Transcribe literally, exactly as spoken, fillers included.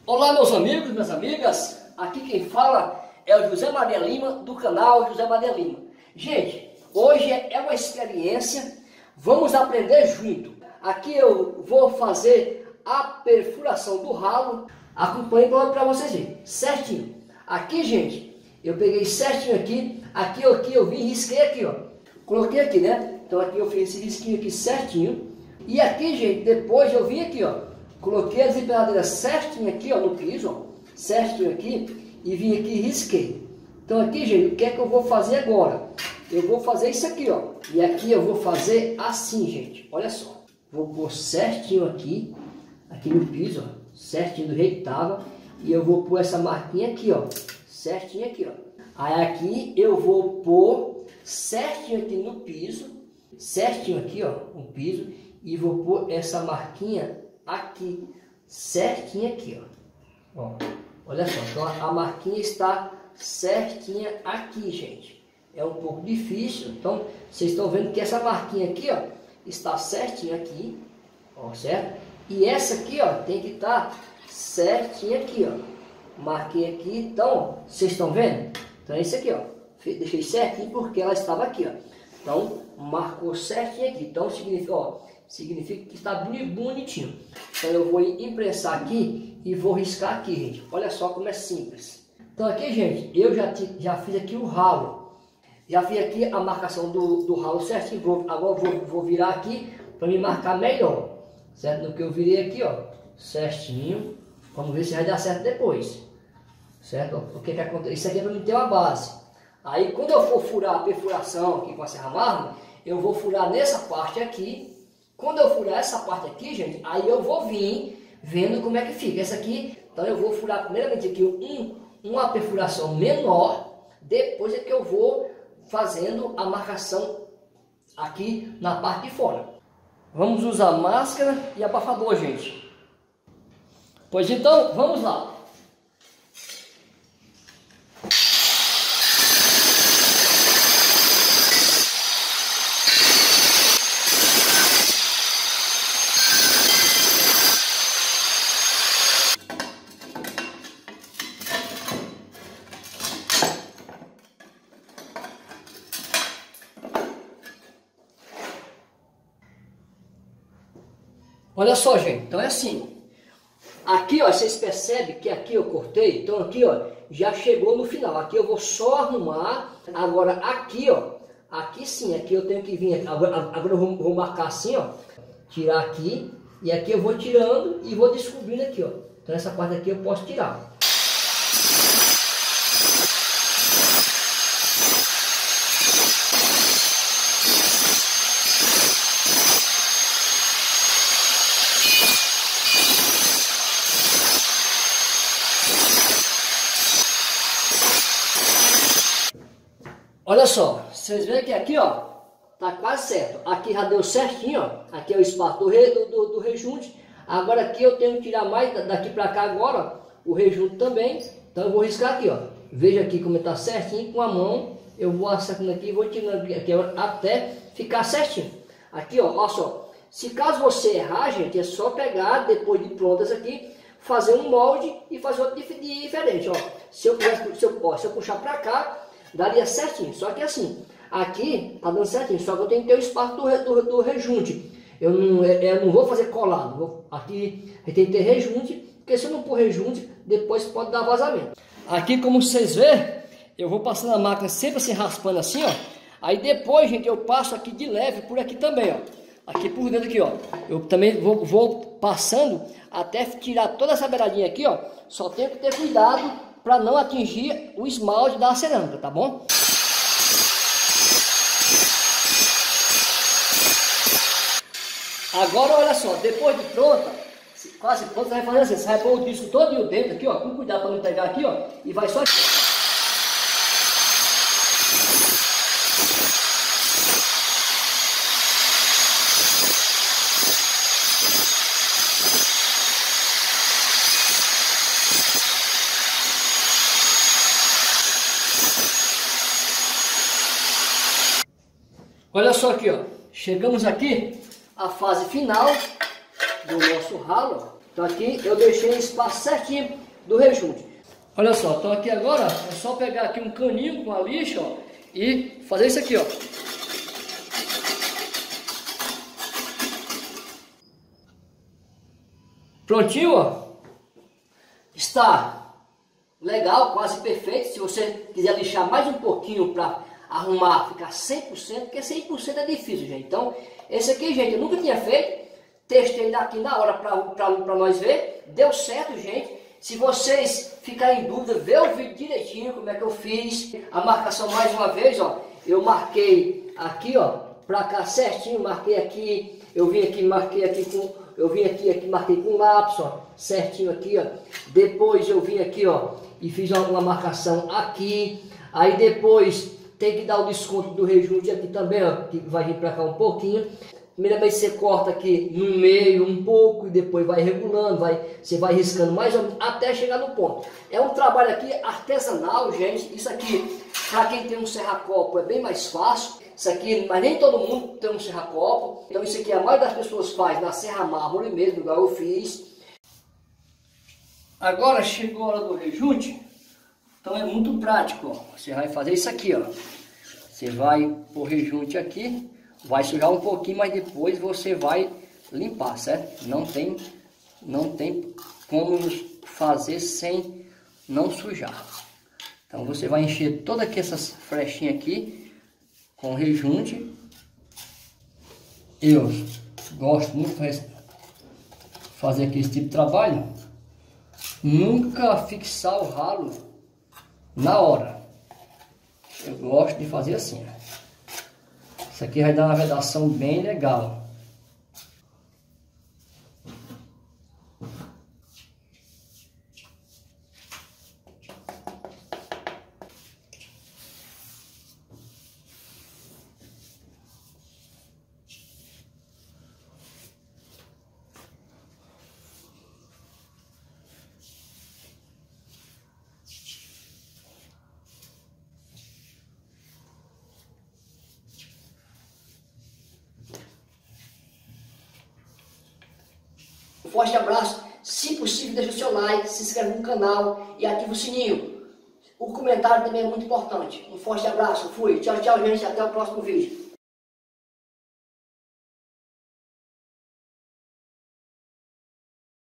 Olá meus amigos, minhas amigas, aqui quem fala é o José Maria Lima do canal José Maria Lima. Gente, hoje é uma experiência, vamos aprender junto. Aqui eu vou fazer a perfuração do ralo, acompanhe para vocês verem, certinho. Aqui gente, eu peguei certinho aqui, aqui, aqui eu vim, risquei aqui ó, coloquei aqui né, então aqui eu fiz esse risquinho aqui certinho. E aqui gente, depois eu vim aqui ó, coloquei a desempenadeira certinho aqui ó, no piso, ó, certinho aqui, e vim aqui e risquei. Então aqui gente, o que é que eu vou fazer agora? Eu vou fazer isso aqui ó, e aqui eu vou fazer assim gente, olha só. Vou pôr certinho aqui, aqui no piso ó, certinho do jeito que tava, e eu vou pôr essa marquinha aqui ó, certinho aqui ó. Aí aqui eu vou pôr certinho aqui no piso, certinho aqui ó, no piso, e vou pôr essa marquinha aqui, certinha aqui, ó. Ó, olha só, então a marquinha está certinha aqui, gente. É um pouco difícil, então vocês estão vendo que essa marquinha aqui, ó, está certinha aqui, ó, certo? E essa aqui, ó, tem que estar certinha aqui, ó. Marquei aqui, então, ó, vocês estão vendo? Então é isso aqui, ó. Deixei certinho porque ela estava aqui, ó. Então, marcou certinho aqui. Então significa, ó, significa que está bonitinho. Então eu vou imprensar aqui e vou riscar aqui, gente. Olha só como é simples. Então aqui, gente, eu já, já fiz aqui o ralo. Já fiz aqui a marcação do, do ralo certinho. Vou, agora vou, vou virar aqui para me marcar melhor. Certo? No que eu virei aqui, ó, certinho. Vamos ver se vai dar certo depois. Certo? O que que acontece? Isso aqui é para me ter uma base. Aí quando eu for furar a perfuração aqui com a serra mármore, eu vou furar nessa parte aqui. Quando eu furar essa parte aqui, gente, aí eu vou vir vendo como é que fica. Essa aqui, então eu vou furar primeiramente aqui um, uma perfuração menor, depois é que eu vou fazendo a marcação aqui na parte de fora. Vamos usar máscara e abafador, gente. Pois então, vamos lá. Olha só, gente, então é assim. Aqui, ó, vocês percebem que aqui eu cortei, então aqui, ó, já chegou no final. Aqui eu vou só arrumar. Agora aqui, ó, aqui sim, aqui eu tenho que vir. Agora, agora eu vou, vou marcar assim, ó, tirar aqui, e aqui eu vou tirando e vou descobrindo aqui, ó. Então essa parte aqui eu posso tirar. Olha só, vocês veem que aqui, ó, tá quase certo. Aqui já deu certinho, ó. Aqui é o espaço do, re, do, do, do rejunte. Agora aqui eu tenho que tirar mais daqui para cá agora, ó, o rejunte também. Então eu vou riscar aqui, ó. Veja aqui como está certinho com a mão. Eu vou acertando aqui e vou tirando aqui até ficar certinho. Aqui, ó, olha só. Se caso você errar, gente, é só pegar depois de prontas aqui, fazer um molde e fazer outro diferente, ó. Se eu, se eu, ó, se eu puxar para cá, daria certinho, só que assim, aqui tá dando certinho, só que eu tenho que ter o espaço do, do, do rejunte. Eu não, eu não vou fazer colado, vou, aqui tem que ter rejunte, porque se eu não pôr rejunte, depois pode dar vazamento. Aqui, como vocês vêem, eu vou passando a máquina sempre assim, raspando assim, ó. Aí depois, gente, eu passo aqui de leve por aqui também, ó. Aqui por dentro aqui, ó. Eu também vou, vou passando até tirar toda essa beiradinha aqui, ó. Só tenho que ter cuidado para não atingir o esmalte da cerâmica, tá bom? Agora, olha só, depois de pronta, quase pronta, você vai fazer assim, você vai pôr o disco todo dentro aqui, ó, com cuidado para não pegar aqui, ó, e vai só... Olha só aqui, ó. Chegamos aqui à fase final do nosso ralo. Então aqui eu deixei o espaço certinho do rejunte. Olha só, então aqui agora é só pegar aqui um caninho com a lixa, ó, e fazer isso aqui, ó. Prontinho, ó. Está legal, quase perfeito. Se você quiser lixar mais um pouquinho para arrumar, ficar cem por cento, porque cem por cento é difícil, gente. Então, esse aqui, gente, eu nunca tinha feito. Testei aqui na hora para nós ver. Deu certo, gente. Se vocês ficarem em dúvida, vê o vídeo direitinho, como é que eu fiz. A marcação mais uma vez, ó. Eu marquei aqui, ó, para cá certinho, marquei aqui. Eu vim aqui, marquei aqui com... Eu vim aqui, aqui, marquei com lápis, ó, certinho aqui, ó. Depois eu vim aqui, ó, e fiz uma marcação aqui. Aí depois tem que dar o desconto do rejunte aqui também, ó, que vai vir para cá um pouquinho. Primeiramente você corta aqui no meio um pouco e depois vai regulando, vai, você vai riscando mais ou menos até chegar no ponto. É um trabalho aqui artesanal, gente. Isso aqui, para quem tem um serra-copo, é bem mais fácil. Isso aqui, mas nem todo mundo tem um serra-copo. Então isso aqui a maioria das pessoas faz na serra mármore mesmo, igual eu fiz. Agora chegou a hora do rejunte. Então é muito prático, ó. Você vai fazer isso aqui, ó. Você vai pôr o rejunte aqui. Vai sujar um pouquinho, mas depois você vai limpar, certo? Não tem, não tem como fazer sem não sujar. Então você vai encher todas aqui essas flechinhas aqui com rejunte. Eu gosto muito de fazer aqui esse tipo de trabalho. Nunca fixar o ralo na hora. Eu gosto de fazer assim. Isso aqui vai dar uma vedação bem legal. Um forte abraço, se possível deixa o seu like, se inscreve no canal e ativa o sininho. O comentário também é muito importante. Um forte abraço, fui, tchau, tchau gente, até o próximo vídeo.